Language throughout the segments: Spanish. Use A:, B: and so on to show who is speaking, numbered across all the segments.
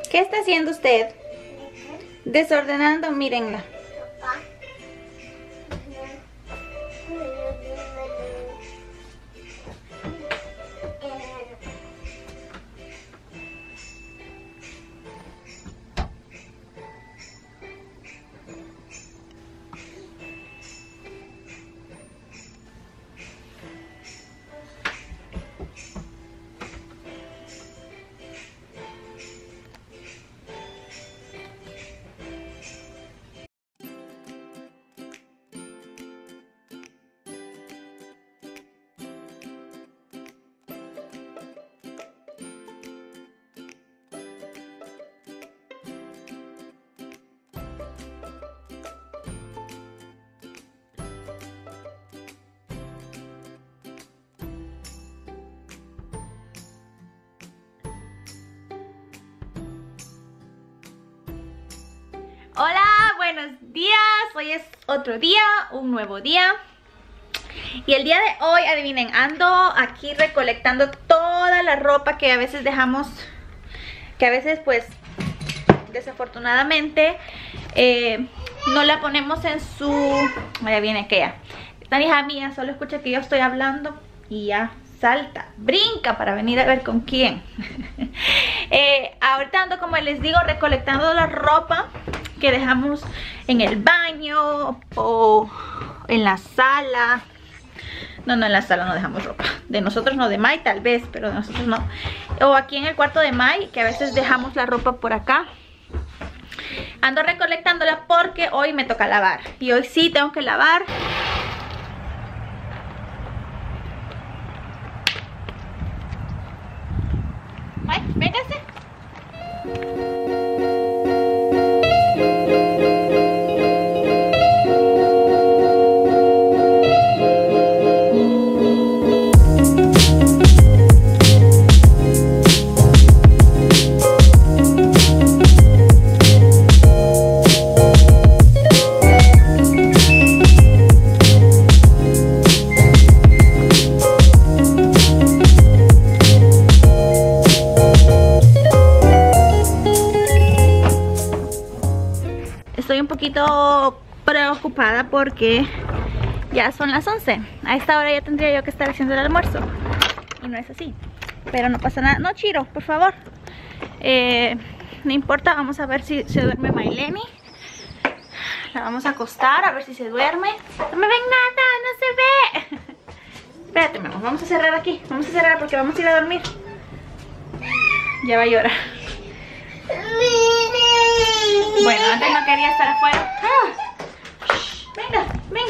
A: ¿Qué está haciendo usted? Desordenando, mírenla. Hola, buenos días. Hoy es otro día, un nuevo día. Y el día de hoy, adivinen, ando aquí recolectando toda la ropa que a veces dejamos, que a veces pues desafortunadamente no la ponemos en su... Allá viene aquella. Esta hija mía solo escucha que yo estoy hablando y ya salta, brinca para venir a ver con quién. Ahorita ando, como les digo, recolectando la ropa que dejamos en el baño o en la sala. No, en la sala no dejamos ropa. De nosotros no, de Mai tal vez, pero de nosotros no. O aquí en el cuarto de Mai, que a veces dejamos la ropa por acá. Ando recolectándola porque hoy me toca lavar. Y hoy sí tengo que lavar. Mai, véngase. Estoy un poquito preocupada porque ya son las 11. A esta hora ya tendría yo que estar haciendo el almuerzo. Y no es así. Pero no pasa nada. No, Chiro, por favor. No importa, vamos a ver si se duerme Maileni. La vamos a acostar a ver si se duerme. No me ven nada, no se ve. Espérate, mi amor, vamos a cerrar aquí. Vamos a cerrar porque vamos a ir a dormir. Ya va a llorar. Bueno, antes no quería estar afuera. Venga, venga.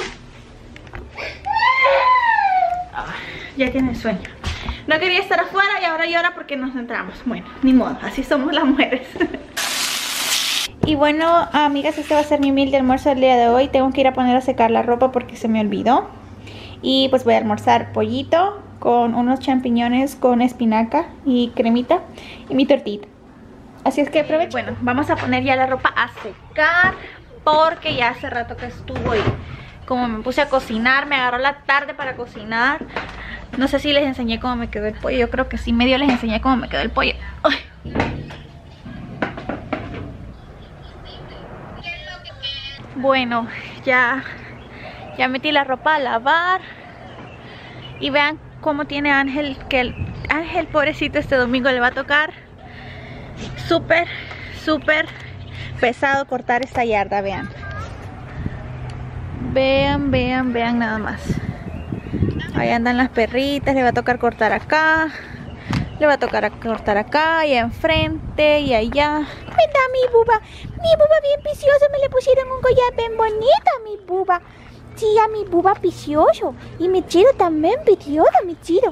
A: Ya tiene sueño. No quería estar afuera y ahora llora porque nos entramos. Bueno, ni modo, así somos las mujeres. Y bueno, amigas, este va a ser mi humilde almuerzo del día de hoy. Tengo que ir a poner a secar la ropa porque se me olvidó. Y pues voy a almorzar pollito con unos champiñones con espinaca y cremita y mi tortita. Así es que aprovecho. Bueno, vamos a poner ya la ropa a secar porque ya hace rato que estuvo y como me puse a cocinar, me agarró la tarde para cocinar. No sé si les enseñé cómo me quedó el pollo. Yo creo que sí, medio les enseñé cómo me quedó el pollo. Ay. Bueno, ya metí la ropa a lavar. Y vean cómo tiene Ángel, que el Ángel pobrecito este domingo le va a tocar súper pesado cortar esta yarda, vean. Vean nada más. Ahí andan las perritas, le va a tocar cortar acá. Le va a tocar cortar acá y enfrente y allá. Mira mi buba bien vicioso, me le pusieron un collar bien bonito a mi buba. Sí, a mi buba vicioso. Y mi Chiro también vicioso, mi Chiro.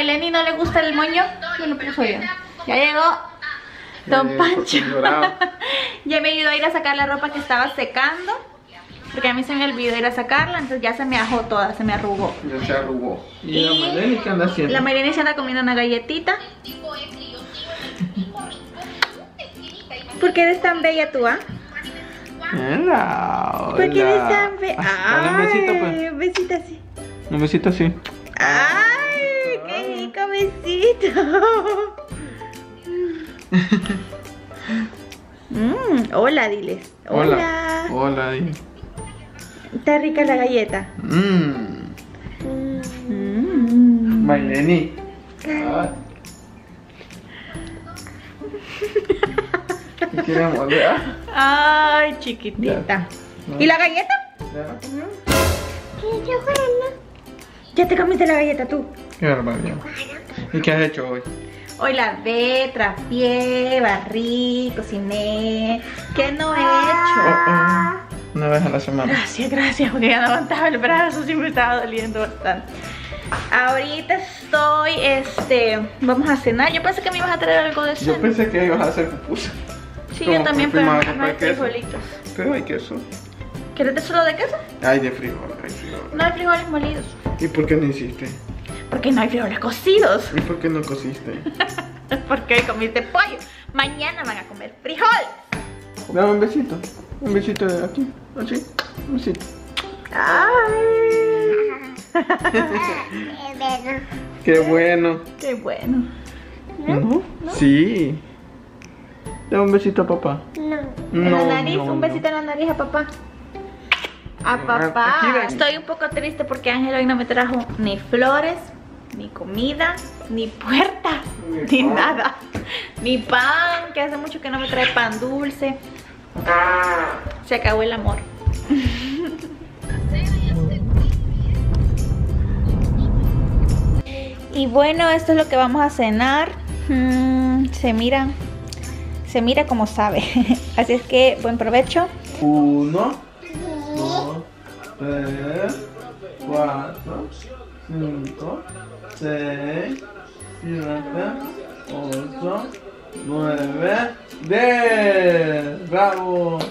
A: Mayleni no le gusta el moño, me lo puso yo. Ya llegó Don Pancho. Ya me ayudó a ir a sacar la ropa que estaba secando, porque a mí se me olvidó ir a sacarla, entonces ya se me ajó toda, se me arrugó.
B: Ya se arrugó. ¿Y la Mayleni qué anda haciendo?
A: La Mayleni se anda comiendo una galletita. ¿Por qué eres tan bella tú, ah?
B: Hola.
A: ¿Por qué eres tan bella?
B: Dale un besito, pues.
A: Un besito así.
B: Un besito así.
A: ¡Ay! ¡Qué rico besito! Hola, diles. Hola.
B: Hola, dile.
A: Está rica la galleta.
B: Mayleni. ¿Qué queremos?
A: Ay, chiquitita. ¿Y la galleta? ¿Ya te comiste la galleta tú?
B: Qué barbaridad. ¿Y qué has hecho hoy?
A: Hoy lavé, trapié, barrí, cociné. ¿Qué no he hecho?
B: Una vez a la semana.
A: Gracias, porque ya no aguantaba el brazo, sí me estaba doliendo bastante. Ahorita estoy, vamos a cenar. Yo pensé que me ibas a traer algo de cena.
B: Yo pensé que ibas a hacer pupusa.
A: Sí, yo también, pero no hay
B: queso.
A: frijolitos.
B: Pero hay queso.
A: ¿Quieres de solo de queso?
B: Hay de frijol, hay frijol.
A: No hay frijoles molidos.
B: ¿Y por qué no hiciste?
A: Porque no hay frijoles cocidos.
B: ¿Y por qué no cociste?
A: Porque hoy comiste pollo. Mañana van a comer frijoles.
B: Dame un besito. Un besito de aquí. Así. Un besito.
A: Ay.
B: Qué bueno.
A: Qué bueno.
B: ¿No? Sí. Dame un besito a papá.
A: En la nariz, un besito en la nariz a papá. A papá. Estoy un poco triste porque Ángel hoy no me trajo ni flores, ni comida, ni puertas, ni nada. Ni pan, que hace mucho que no me trae pan dulce. Se acabó el amor. Y bueno, esto es lo que vamos a cenar. Se mira como sabe. Así es que buen provecho.
B: 1, 2, 3, 4, 5, 6, 7, 8, 9, 10. ¡Bravo!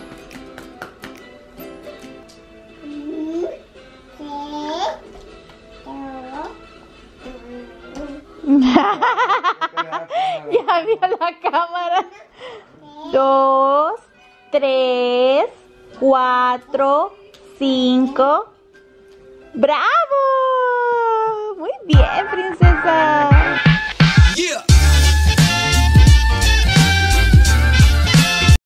A: Ya vio la cámara. 2, 3, 4, 5. ¡Bravo! Muy bien, princesa.